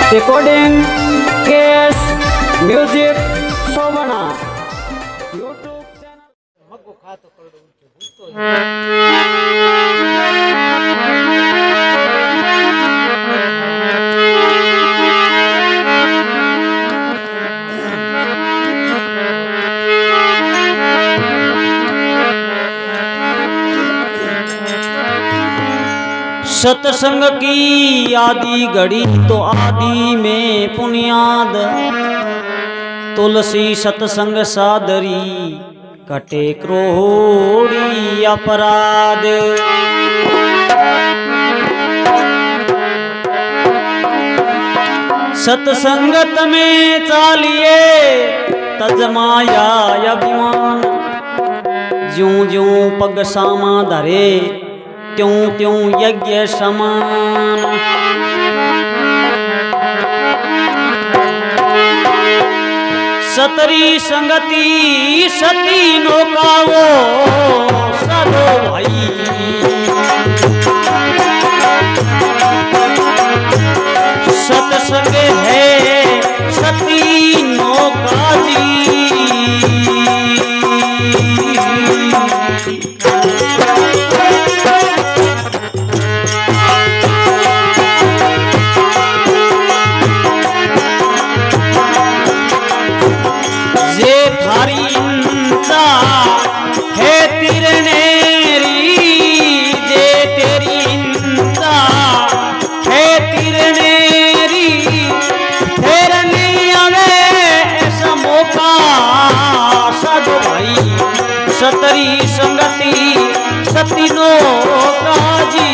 Recording case music Shobhana YouTube channel मगो खातो करडो सत्संग की आदि घड़ी तो आदि में पुनियाद तुलसी सत्संग सादरी कटे क्रोड़ी अपराध। सत्संगत में चालिए तजमाया अभिमान ज्यों ज्यों पग सामा धरे त्यों त्यों यज्ञ समान। सतरी संगति सती नौकाओ सदो भाई सत्संग है सती नौका जी। सतरी संगति सती नौका जी।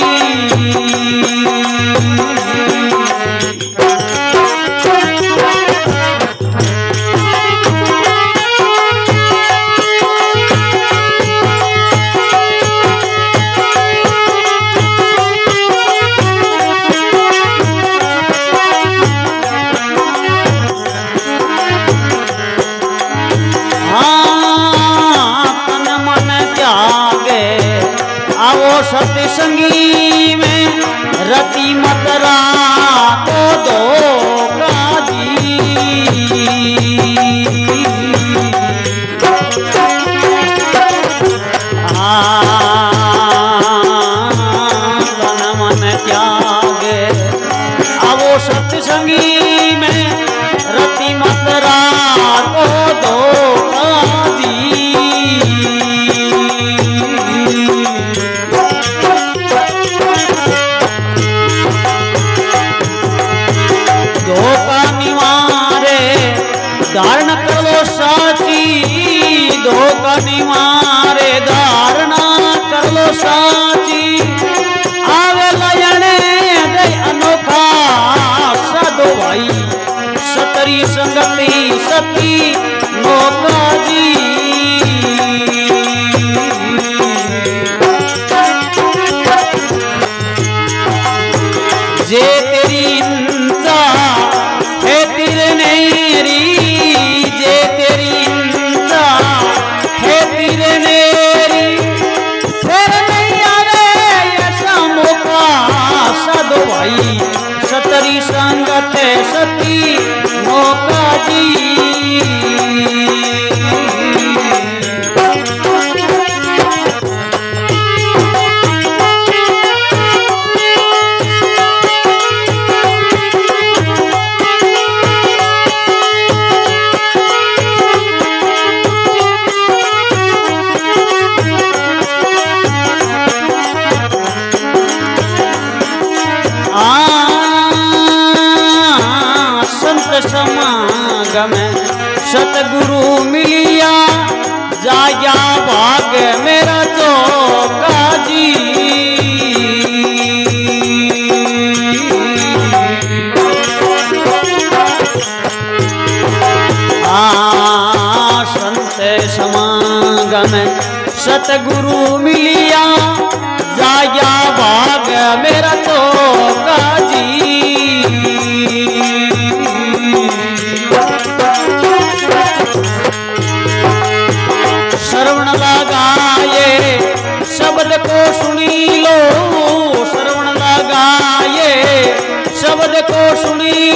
सत्संगी में रति मतरा तो धोखा जी। तन मन त्यागे आवो सत्संगी में रति मतरा तो धोखा जी। धारण कर लो साची धोखा निवारे धारणा कर लो साची। आवे लयने दे अनोखा साधो भाई सतरी संगति सती नौका जी। जे तेरी इंसा है तेरे नेरी सतरी संगत सती नौका जी। समागम सतगुरु मिलिया जाया भाग मेरा चौका जी। संत समागम सतगुरु मिलिया जाया भाग मेरा चौका जी। श्रवण लगाए शब्द को सुनी लो श्रवण लगाए शब्द को सुनी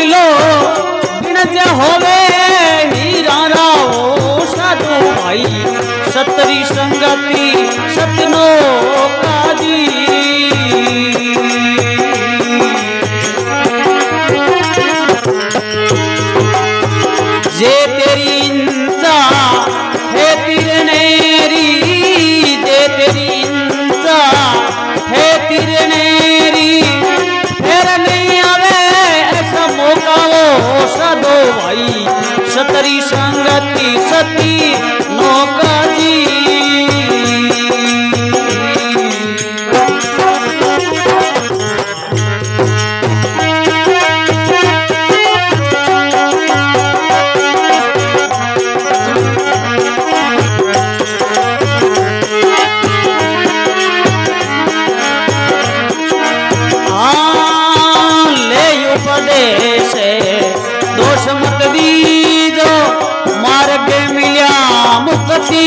उपदेश दोष मत दीजो मार्ग मिल्या मुक्ति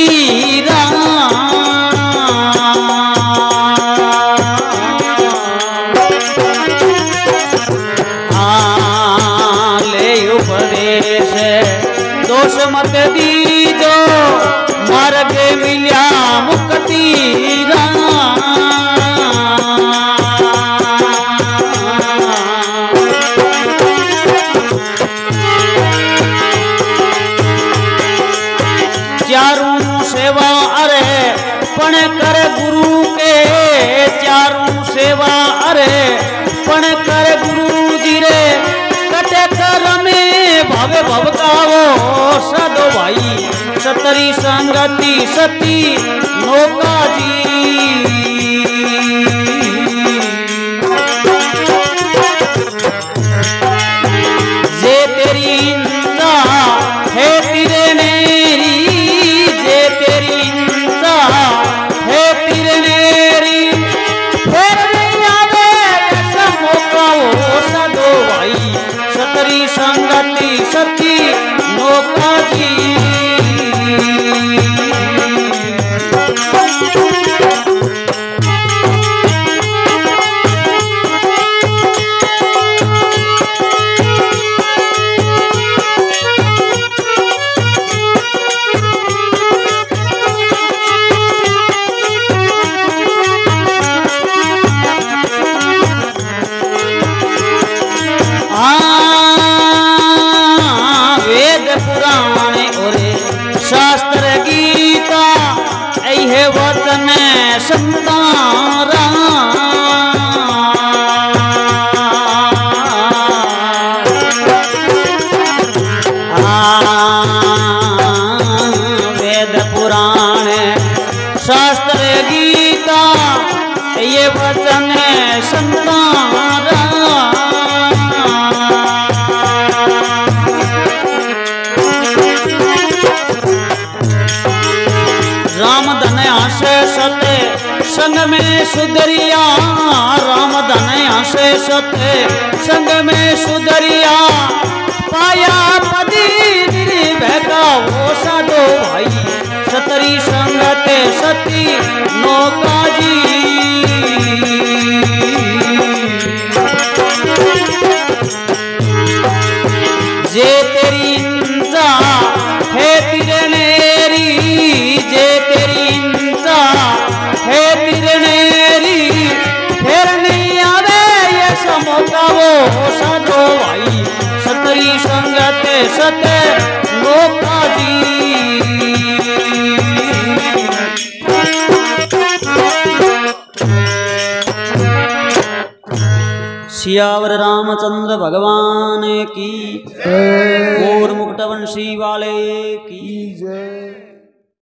ले उपदेश दोष मत दीजो मार्ग मिल्या मुक्ति चारू सेवा अरे पण कर गुरु के चारू सेवा अरे पण कर गुरु जी रे कटे कर में भावे भवकावो सदो भाई सतरी संगति सती नौका जी जे तेरी इंद्रा है तेरे नेरी जे तेरी इंद्रा है तेरे नेरी फिर नहीं आवे ऐसा मौका हो सदो भाई सतरी संगति सती नौका जी वेद पुराण और शास्त्र गीता ऐहे वचन संतारा वेद पुराण शास्त्र गीता ये वचन संतारा राम धन आशे सते संग में सुधरिया राम धन आशे सते संग में सुधरिया पाया पदी निर्भयका वो साधो भाई सतरी संगते सती नौका जी जे तेरी इंद्रा है तेरे नेरी जे तेरी इंद्रा है तेरे नेरी फिर नहीं आवे ये समोता वो साधो भाई सतरी संगते सते नौका जी सियावर रामचंद्र भगवान की और मुकुटवंशी वाले की जय।